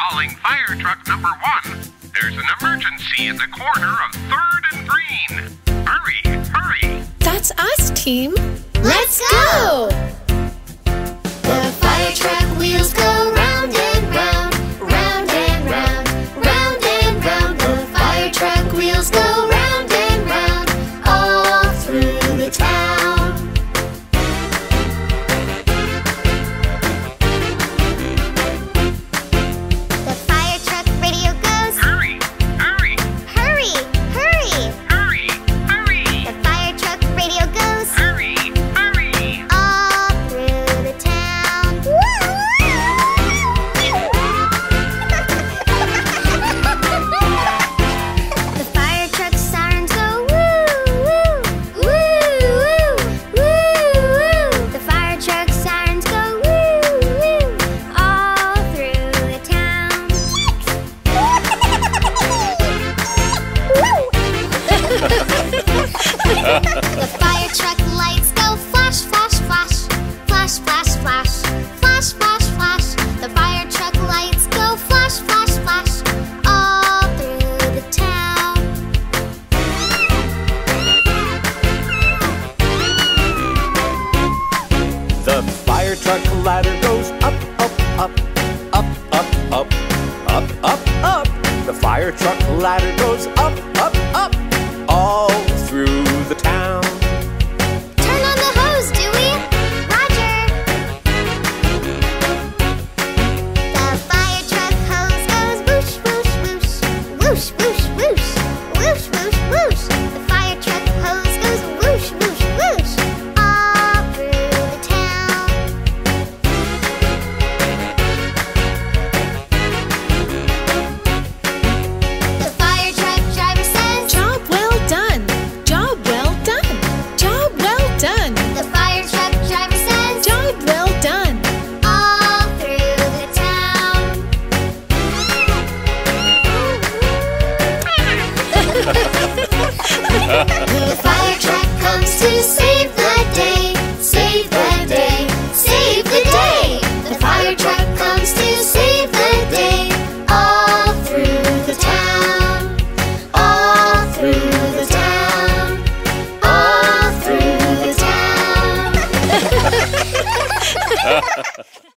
Calling fire truck number 1. There's an emergency at the corner of 3rd and Green. Hurry, hurry. That's us, team. Let's go! The fire truck wheels go round and round, round and round, round and round. The fire truck wheels go round and round, all through the town. The fire truck radio goes, Hurry, hurry, hurry, hurry. hurry, hurry. The fire truck radio goes, Hurry, hurry. all through the town. The fire truck sirens go woo, woo, woo, woo, woo, woo. The fire truck sirens go woo, woo, all through the town. The fire truck lights go flash, flash, flash, flash, flash, flash, flash, flash, flash. The fire truck lights go flash, flash, flash, all through the town. The fire truck ladder goes up, up, up, up, up, up, up, up, up. The fire truck ladder goes up, up, up, all through the town. Turn on the hose, Dewey. Roger. The fire truck hose goes whoosh, whoosh, whoosh, whoosh, whoosh, whoosh, whoosh, whoosh, whoosh. The fire truck hose goes whoosh, whoosh, whoosh, all through the town. The fire truck driver says, Job well done. Job well done. Job well done. the fire truck driver says, Job well done. all through the town. The fire truck comes to save the day, save the day, save the day. The fire truck comes to save the day, all through the town, all through the town, all through the town.